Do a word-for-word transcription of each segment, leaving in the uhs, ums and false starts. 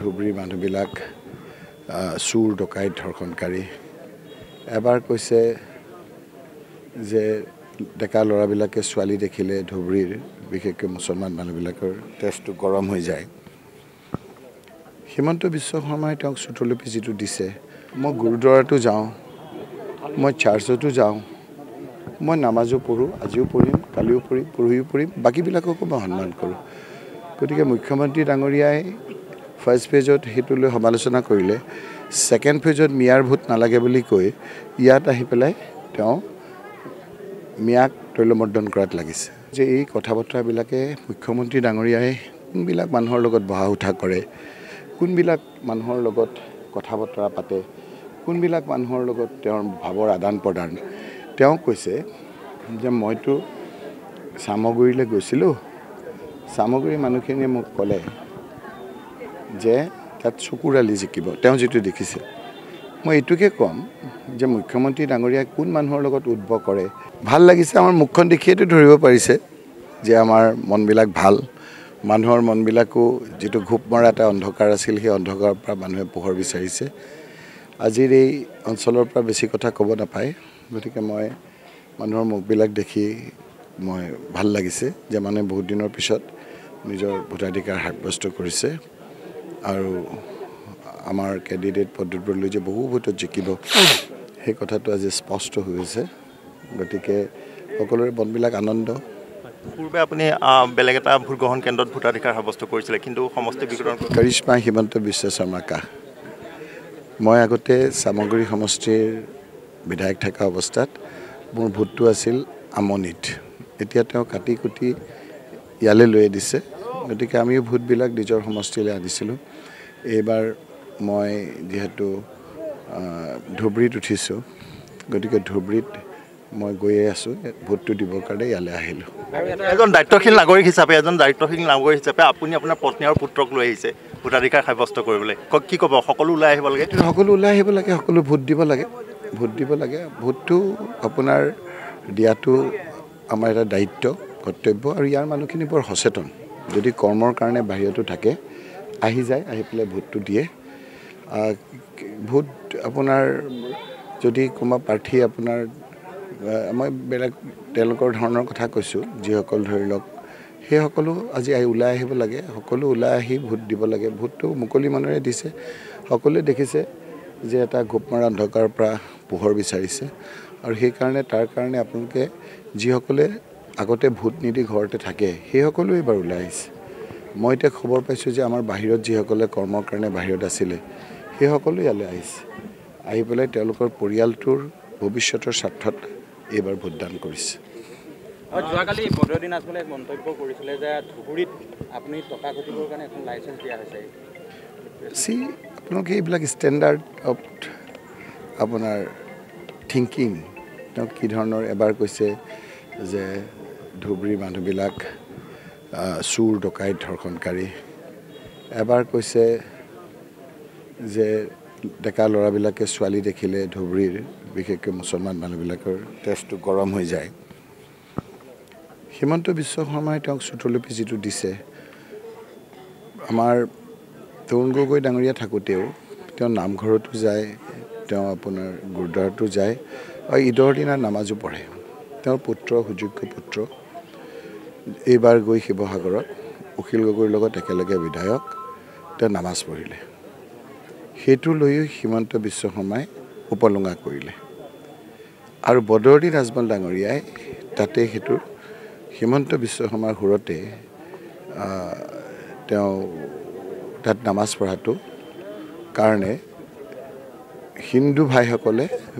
ধুবুৰীৰ মানুহবিলাক চুৰ ডকাইত ধৰ্ষণকাৰী এবাৰ কৈছে যে ডেকা ল'ৰাবিলাকে ছোৱালী দেখিলে ধুবুৰীৰ বিশেষকৈ মুছলমান মানুহবিলাকৰ তেজটো গৰম হৈ যায় হিমন্ত বিশ্ব শৰ্মাই তেওঁক চুটলপি যিটো দিছে মই গুৰুদ্বাৰাটো যাওঁ মই চাৰ্চতো যাওঁ মই নামাজো পঢ়োঁ আজিও পঢ়িম কালিও পঢ়িম পৰহিও পঢ়িম বাকীবিলাককো মই সন্মান কৰোঁ গতিকে মুখ্যমন্ত্ৰী ডাঙৰীয়াই ফাৰ্ষ্ট পেজত সেইটো লৈ সমালোচনা কৰিলে ছেকেণ্ড পেজত মিয়াৰ ভোট নালাগে বুলি কৈ ইয়াত আহি পেলাই তেওঁ মিয়াক তৈলমৰ্দন কৰাত লাগিছে যে এই কথা বতৰাবিলাকে মুখ্যমন্ত্ৰী ডাঙৰীয়াই কোনবিলাক মানুহৰ লগত বহা উঠা কৰে কোনবিলাক মানুহৰ লগত কথা বতৰা পাতে কোনবিলাক মানুহৰ লগত তেওঁৰ ভাৱৰ আদান প্ৰদান তেওঁ কৈছে যে মইতো চামগুৰিলৈ গৈছিলোঁ চামগুৰি মানুহখিনিয়ে মোক ক'লে যে তাত চকুৰালি জিকিব তেওঁ যিটো দেখিছে মই এইটোকে ক'ম যে মুখ্যমন্ত্ৰী ডাঙৰীয়াই কোন মানুহৰ লগত উদ্ভৱ কৰে ভাল লাগিছে আমাৰ মুখখন দেখিয়েতো ধৰিব পাৰিছে যে আমাৰ মনবিলাক ভাল মানুহৰ মনবিলাকো যিটো ঘূপ মৰা এটা অন্ধকাৰ আছিল সেই অন্ধকাৰৰ পৰা মানুহে পোহৰ বিচাৰিছে আজিৰ এই অঞ্চলৰ পৰা বেছি কথা ক'ব নাপায় গতিকে মই মানুহৰ মুখবিলাক দেখি মই ভাল লাগিছে যে মানে বহুত দিনৰ পিছত নিজৰ ভোটাধিকাৰ সাব্যস্ত কৰিছে আৰু আমাৰ কেণ্ডিডেট পদ্ধতিলৈ যে বহু ভোটত জিকিব সেই কথাটো আজি স্পষ্ট হৈ গৈছে গতিকে সকলোৰে মনবিলাক আনন্দ পূৰ্বে আপুনি বেলেগ এটা ভোট গ্ৰহণ কেন্দ্ৰত ভোটাধিকাৰ সাব্যস্ত কৰিছিলে কিন্তু সমষ্টি বিকৰণ কৰিশ্মা হিমন্ত বিশ্ব শৰ্মা কা মই আগতে চামগুৰি সমষ্টিৰ বিধায়ক থকা অৱস্থাত মোৰ ভোটটো আছিল আমনিত এতিয়া তেওঁ কাটি কুটি ইয়ালৈ লৈ দিছে গতিকে আমিও ভোটবিলাক নিজৰ সমষ্টিলৈ আনিছিলোঁ এইবাৰ মই যিহেতু ধুবুৰীত উঠিছোঁ গতিকে ধুবুৰীত মই গৈয়ে আছোঁ ভোটটো দিবৰ কাৰণে ইয়ালৈ আহিলোঁ এজন দায়িত্বশীল নাগৰিক হিচাপে এজন দায়িত্বশীল নাগৰিক হিচাপে আপুনি আপোনাৰ পত্নী আৰু পুত্ৰক লৈ আহিছে ভোটাধিকাৰ সাব্যস্ত কৰিবলৈ কি ক'ব সকলো ওলাই আহিব লাগে সকলো ওলাই আহিব লাগে সকলো ভোট দিব লাগে ভোট দিব লাগে ভোটটো আপোনাৰ দিয়াটো আমাৰ এটা দায়িত্ব কৰ্তব্য আৰু ইয়াৰ মানুহখিনি বৰ সচেতন যদি কৰ্মৰ কাৰণে বাহিৰতো থাকে আহি যায় আহি পেলাই ভোটটো দিয়ে ভোট আপোনাৰ যদি কোনোবা প্ৰাৰ্থী আপোনাৰ মই বেলেগ তেওঁলোকৰ ধৰণৰ কথা কৈছোঁ যিসকল ধৰি লওক সেইসকলো আজি ওলাই আহিব লাগে সকলো ওলাই আহি ভোট দিব লাগে ভোটটো মুকলি মনেৰে দিছে সকলোৱে দেখিছে যে এটা গোপমাৰা অন্ধকাৰৰ পৰা পোহৰ বিচাৰিছে আৰু সেইকাৰণে তাৰ কাৰণে আপোনালোকে যিসকলে আগতে ভোট নিদি ঘৰতে থাকে সেইসকলো এইবাৰ ওলাই আহিছে মই এতিয়া খবৰ পাইছোঁ যে আমাৰ বাহিৰত যিসকলে কৰ্মৰ কাৰণে বাহিৰত আছিলে সেইসকলো ইয়ালৈ আহিছে আহি পেলাই তেওঁলোকৰ পৰিয়ালটোৰ ভৱিষ্যতৰ স্বাৰ্থত এইবাৰ ভোটদান কৰিছে যোৱাকালি বদৰুদ্দিন আজমলে এক মন্তব্য কৰিছিলে যে ধুবুৰীত আপুনি টকা ঘটিবৰ কাৰণে এখন লাইচেঞ্চ দিয়া হৈছে চি আপোনালোকে এইবিলাক ষ্টেণ্ডাৰ্ড অফ আপোনাৰ থিংকিং তেওঁ কি ধৰণৰ এবাৰ কৈছে যে ধুবুৰীৰ মানুহবিলাক চুৰ ডকাইত ধৰ্ষণকাৰী এবাৰ কৈছে যে ডেকা ল'ৰাবিলাকে ছোৱালী দেখিলে ধুবুৰীৰ বিশেষকৈ মুছলমান মানুহবিলাকৰ তেজটো গৰম হৈ যায় হিমন্ত বিশ্ব শৰ্মাই তেওঁক চুটলপি যিটো দিছে আমাৰ তৰুণ গগৈ ডাঙৰীয়া থাকোঁতেও তেওঁ নামঘৰতো যায় তেওঁ আপোনাৰ গুৰুদ্বাৰতো যায় আৰু ঈদৰ দিনা নামাজো পঢ়ে তেওঁৰ পুত্ৰ সুযোগ্য পুত্ৰ এইবাৰ গৈ শিৱসাগৰত অখিল গগৈৰ লগত একেলগে বিধায়ক তেওঁ নামাজ পঢ়িলে সেইটো লৈও হিমন্ত বিশ্ব শৰ্মাই উপলুঙা কৰিলে আৰু বদৰুদ্দিন আজমল ডাঙৰীয়াই তাতে সেইটো হিমন্ত বিশ্ব শৰ্মাৰ সুৰতে তেওঁ তাত নামাজ পঢ়াটো কাৰণে হিন্দু ভাইসকলে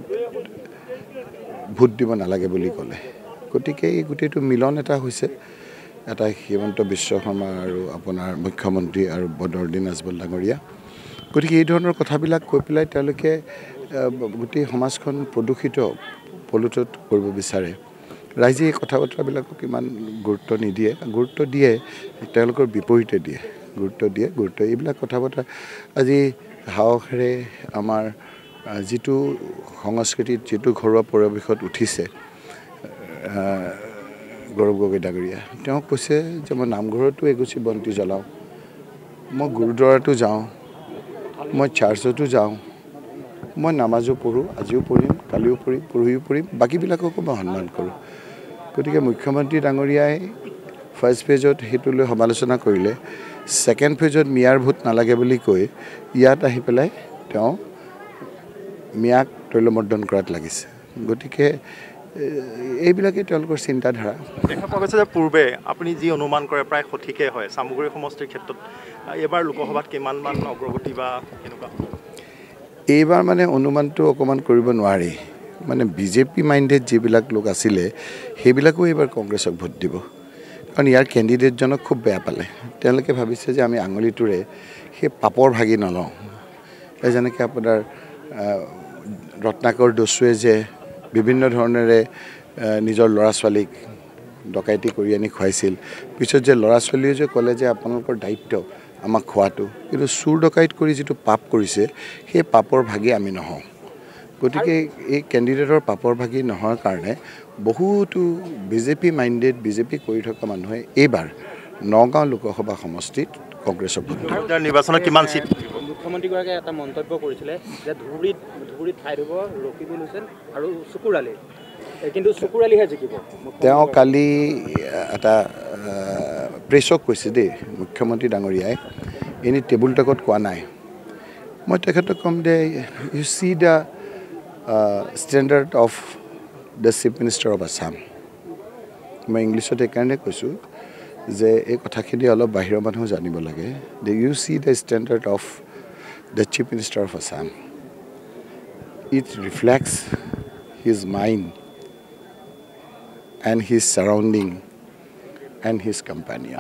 ভোট দিব নালাগে বুলি ক'লে গতিকে এই গোটেইটো মিলন এটা হৈছে এটা হিমন্ত বিশ্ব শৰ্মা আৰু আপোনাৰ মুখ্যমন্ত্ৰী আৰু বদৰুদ্দিন আজমল ডাঙৰীয়া গতিকে এই ধৰণৰ কথাবিলাক কৈ পেলাই তেওঁলোকে গোটেই সমাজখন প্ৰদূষিত পলুটত কৰিব বিচাৰে ৰাইজে এই কথা বতৰাবিলাকক ইমান গুৰুত্ব নিদিয়ে গুৰুত্ব দিয়ে তেওঁলোকৰ বিপৰীতে দিয়ে গুৰুত্ব দিয়ে গুৰুত্ব এইবিলাক কথা বতৰা আজি হাওঁখেৰে আমাৰ যিটো সংস্কৃতিত যিটো ঘৰুৱা পৰিৱেশত উঠিছে গৌৰৱ গগৈ ডাঙৰীয়া তেওঁ কৈছে যে মই নামঘৰতো এগছি বন্তি জ্বলাওঁ মই গুৰুদ্বাৰাতো যাওঁ মই চাৰ্চতো যাওঁ, মই নামাজো পঢ়োঁ, আজিও পঢ়িম, কালিও পঢ়িম, পৰহিও পঢ়িম, বাকীবিলাককো মই সন্মান কৰোঁ। গতিকে মুখ্যমন্ত্ৰী ডাঙৰীয়াই ফাৰ্ষ্ট ফেজত সেইটো লৈ সমালোচনা কৰিলে, ছেকেণ্ড ফেজত মিয়াৰ ভোট নালাগে বুলি কৈ ইয়াত আহি পেলাই তেওঁ মিয়াক তৈলমৰ্দন কৰাত লাগিছে। গতিকে এইবিলাকেই তেওঁলোকৰ চিন্তাধাৰা। দেখা পোৱা গৈছে যে পূৰ্বে আপুনি যি অনুমান কৰে প্ৰায় সঠিকেই হয়। চামগুৰি সমষ্টিৰ ক্ষেত্ৰত এইবাৰ লোকসভাত কিমানমান অগ্ৰগতি বা কেনেকুৱা? এইবাৰ মানে অনুমানটো অকণমান কৰিব নোৱাৰি। মানে বিজেপি মাইণ্ডেড যিবিলাক লোক আছিলে সেইবিলাকো এইবাৰ কংগ্ৰেছক ভোট দিব, কাৰণ ইয়াৰ কেণ্ডিডেটজনক খুব বেয়া পালে। তেওঁলোকে ভাবিছে যে আমি আঙুলিটোৰে সেই পাপৰ ভাগি নলওঁ। এই যেনেকৈ আপোনাৰ ৰত্নাকৰ দস্যুৱে যে বিভিন্ন ধৰণেৰে নিজৰ ল'ৰা ছোৱালীক ডকাইতি কৰি আনি খুৱাইছিল, পিছত যে ল'ৰা ছোৱালীয়ে যে ক'লে যে আপোনালোকৰ দায়িত্ব আমাক খোৱাটো, কিন্তু চুৰ ডকাইত কৰি যিটো পাপ কৰিছে সেই পাপৰ ভাগি আমি নহওঁ। গতিকে এই কেণ্ডিডেটৰ পাপৰ ভাগি নোহোৱাৰ কাৰণে বহুতো বিজেপি মাইণ্ডেড বিজেপি কৰি থকা মানুহে এইবাৰ নগাঁও লোকসভা সমষ্টিত কংগ্ৰেছক ভোট দিব। নিৰ্বাচনত কিমান চিট? মুখ্যমন্ত্ৰীগৰাকীয়ে এটা মন্তব্য কৰিছিলে যে ধুবুৰীত ধুবুৰীত ঠাইত হ'ব ৰকিবুল হুছেইন আৰু চুকুৰালী, কিন্তু চুকুৰালীহে জিকিব। তেওঁ কালি এটা প্ৰেছক কৈছে দেই মুখ্যমন্ত্ৰী ডাঙৰীয়াই, এনেই টেবুল টকত কোৱা নাই। মই তেখেতক ক'ম they you see the standard of the chief minister of Assam. মই ইংলিছত এইকাৰণে কৈছোঁ যে এই কথাখিনি অলপ বাহিৰৰ মানুহ জানিব লাগে। They you see the standard of the chief minister of Assam. It reflects his mind and his surrounding and his companion.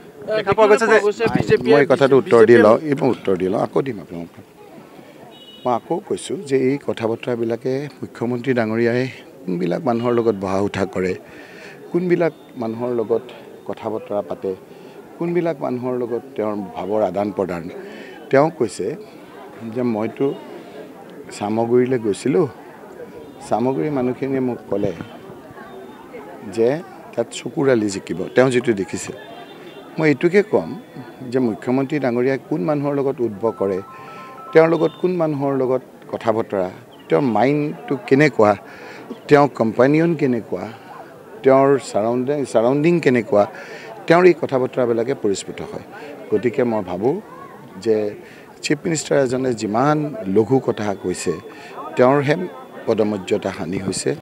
মই কথাটো উত্তৰ দি লওঁ, এই মই উত্তৰ দি লওঁ, আকৌ দিম আপোনাক। মই আকৌ কৈছোঁ যে এই কথা বতৰাবিলাকে মুখ্যমন্ত্ৰী ডাঙৰীয়াই কোনবিলাক মানুহৰ লগত বহা উঠা কৰে, কোনবিলাক মানুহৰ লগত কথা বতৰা পাতে, কোনবিলাক মানুহৰ লগত তেওঁৰ ভাৱৰ আদান প্ৰদান। তেওঁ কৈছে যে মইতো চামগুৰিলৈ গৈছিলোঁ, চামগুৰি মানুহখিনিয়ে মোক ক'লে যে তাত চকুৰালী জিকিব, তেওঁ যিটো দেখিছে। মই এইটোকে ক'ম যে মুখ্যমন্ত্ৰী ডাঙৰীয়াই কোন মানুহৰ লগত উদ্ভৱ কৰে, তেওঁৰ লগত কোন মানুহৰ লগত কথা বতৰা, তেওঁৰ মাইণ্ডটো কেনেকুৱা, তেওঁৰ কম্পানিয়ন কেনেকুৱা, তেওঁৰ চাৰাউণ্ডিং চাৰাউণ্ডিং কেনেকুৱা, তেওঁৰ এই কথা বতৰাবিলাকে পৰিস্ফুট হয়। গতিকে মই ভাবোঁ যে চিফ মিনিষ্টাৰ এজনে যিমান লঘু কথা কৈছে তেওঁৰহে পদমৰ্যাদা হানি হৈছে।